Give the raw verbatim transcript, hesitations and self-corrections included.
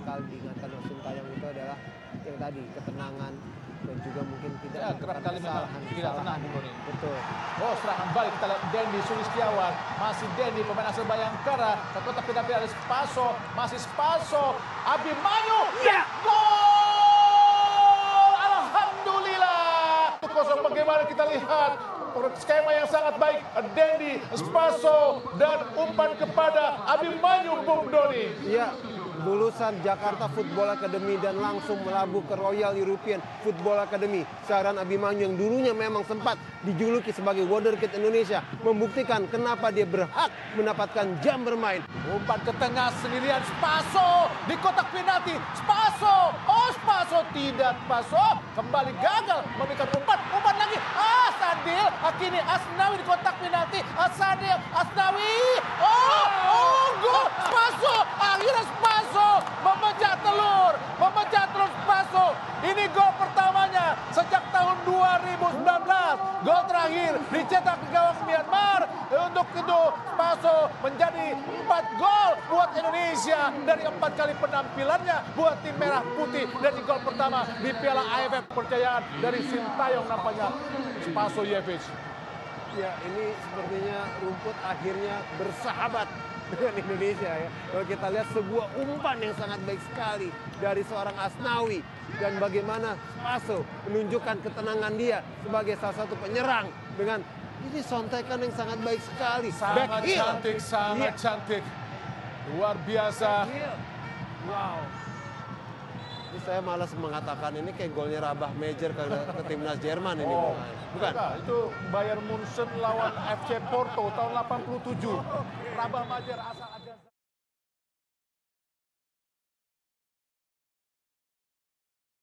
kali diingatkan oleh Sintayong itu adalah yang tadi ketenangan dan juga mungkin tidak ya, kerap kali memang tidak tenang Bung Doni. Betul. Oh, serangan balik kita lihat Dendi Sulistiawan, masih Dendi pemain asal Bayangkara, ke kotak penalti ada Spaso, masih Spaso, Abimanyu, ya, gol! Alhamdulillah. Kosong bagaimana kita lihat skema yang sangat baik, Dendi, Spaso, dan umpan kepada Abimanyu, Bung Doni. Iya, lulusan Jakarta Football Academy dan langsung melabur ke Royal European Football Academy. Syaran Abimanyu yang dulunya memang sempat dijuluki sebagai wonderkid Indonesia, membuktikan kenapa dia berhak mendapatkan jam bermain. Umpan ke tengah sendirian, Spaso di kotak penalti, Spaso, oh Spaso tidak, Spaso kembali gagal memberikan umpan, umpan lagi, ah Sadil, akhirnya Asnawi di kotak penalti, Asadil, Asnawi, oh, oh gol, Spaso, akhirnya Spaso memecah telur, memecah telur Spaso. Ini gol pertamanya sejak tahun dua ribu sembilan belas. Gol terakhir dicetak di gawang Myanmar. Untuk itu Spaso menjadi empat gol buat Indonesia dari empat kali penampilannya buat tim merah putih. Dan di gol pertama di Piala A F F kepercayaan dari Sintayong nampaknya Spaso Jevic. Ya, ini sepertinya rumput akhirnya bersahabat dengan Indonesia ya. Kalau kita lihat sebuah umpan yang sangat baik sekali dari seorang Asnawi dan bagaimana Spaso menunjukkan ketenangan dia sebagai salah satu penyerang dengan ini sontekan yang sangat baik sekali. Sangat Back heel. cantik, sangat Iya. cantik. Luar biasa. Wow. Ini saya malas mengatakan ini kayak golnya Rabah Major ke, ke timnas Jerman ini. Oh, bukan? Enggak, itu Bayern Munchen lawan F C Porto tahun delapan puluh tujuh. Rabah Majer asal